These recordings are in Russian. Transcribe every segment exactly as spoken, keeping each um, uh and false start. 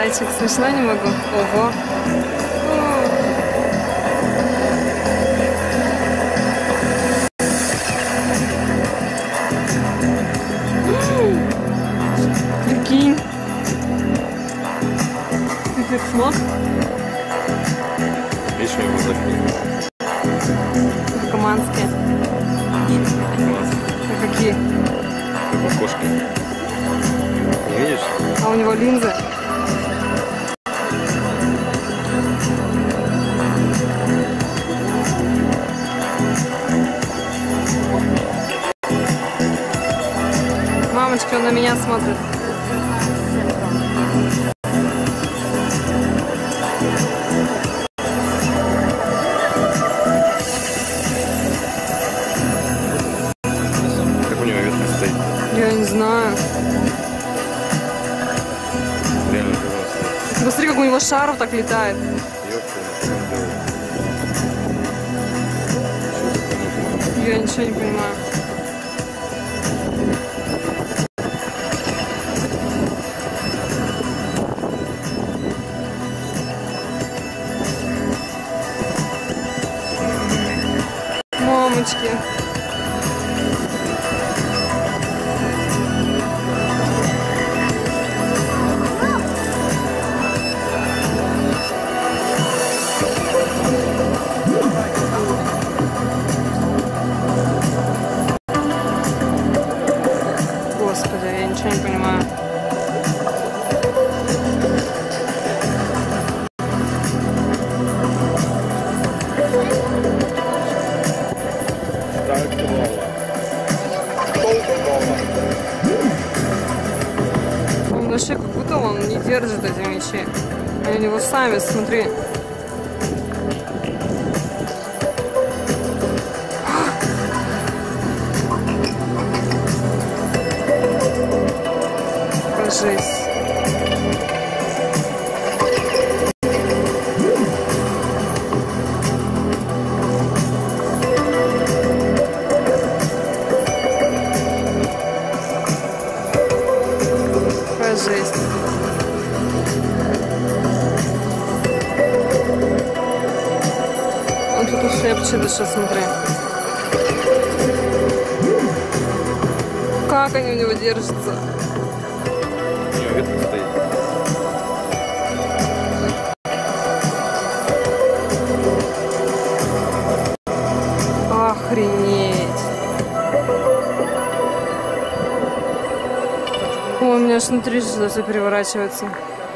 Зайчик, смешно не могу. Ого. Прикинь. Ты так смог? Видишь, у него закрыто. Наркоманские. А какие? Как у кошки. Не видишь? А у него линзы. Мамочка, он на меня смотрит. Как у него ветка стоит? Я не знаю. Реально как стоит. Посмотри, как у него шаров так летает. Я ничего не понимаю. Мамочки. Господи, я ничего не понимаю. Он вообще как будто он не держит эти мячи. Они у него сами, смотри. Жесть. Какая жесть. Он тут шепчет еще, смотри. Как они у него держатся? У него ветка стоит. Охренеть. Ой, у меня аж внутри что-то все переворачивается.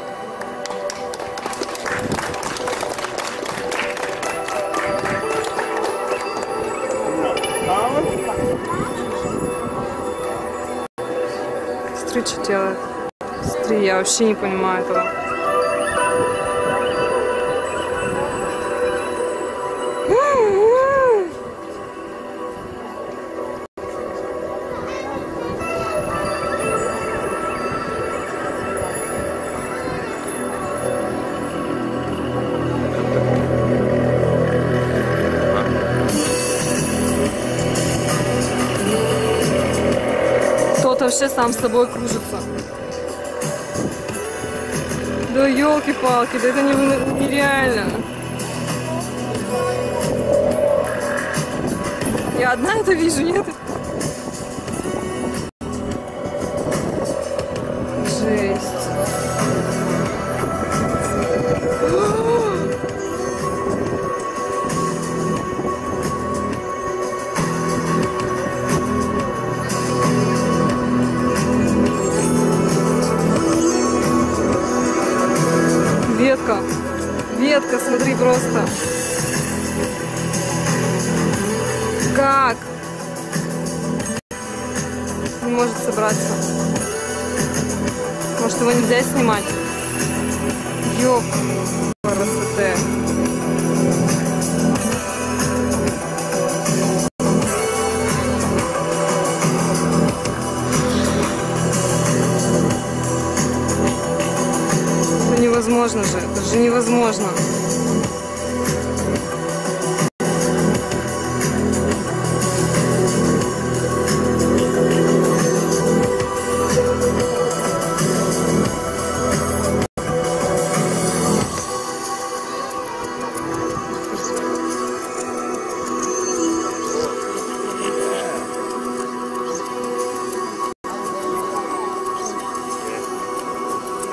Смотри, что делает. Смотри, я вообще не понимаю этого. Кто-то вообще сам с собой кружится. Да елки-палки, да это не- нереально. Я одна это вижу, нет? Жесть. Ветка. Ветка, смотри, просто. Как? Не может собраться. Может, его нельзя снимать? Ёп. Красота. Это невозможно же. Это же невозможно.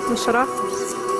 На шарах?